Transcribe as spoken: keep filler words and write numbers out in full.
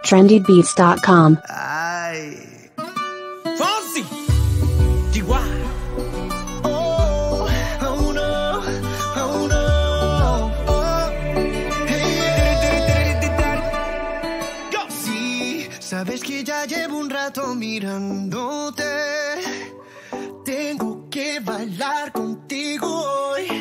trendy beats dot com. Ay. Fonsi. Chihuahua. Oh, oh no, oh no. Oh. Hey, Go. Sí, sabes que ya llevo un rato mirándote. Tengo que bailar contigo hoy.